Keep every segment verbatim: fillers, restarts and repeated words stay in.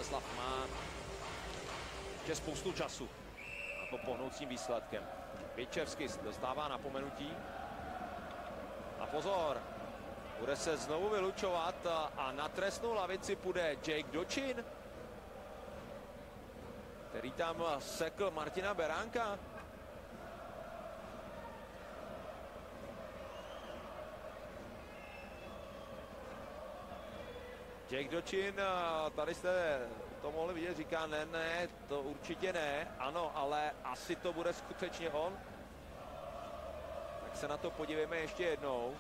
Boleslav má ještě spoustu času na to pohnoucím výsledkem. Věčevský dostává napomenutí. A pozor, bude se znovu vylučovat a na trestnou lavici půjde Jake Dochin, který tam sekl Martina Beránka. Jake Dochin, tady jste to mohli vidět, říká ne, ne, to určitě ne, ano, ale asi to bude skutečně on. Tak se na to podívejme ještě jednou.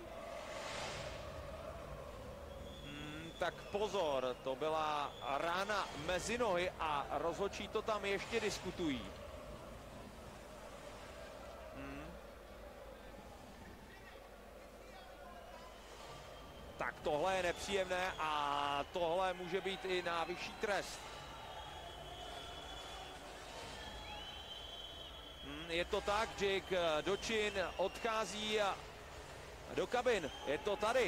Hmm, tak pozor, to byla rána mezi nohy a rozhodčí to tam ještě diskutují. Hmm. Tak tohle je nepříjemné a tohle může být i na vyšší trest. Je to tak, Jake Dochin odchází do kabin. Je to tady.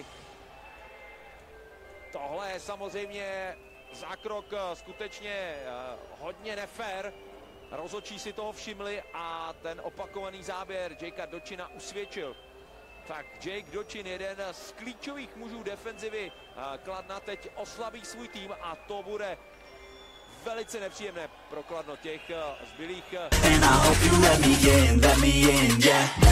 Tohle je samozřejmě zákrok skutečně hodně nefér. Rozhodčí si toho všimli a ten opakovaný záběr Jakea Dochina usvědčil. Tak Jake Dochin, jeden z klíčových mužů defenzivy Kladna, teď oslabí svůj tým a to bude velice nepříjemné pro Kladno těch zbylých.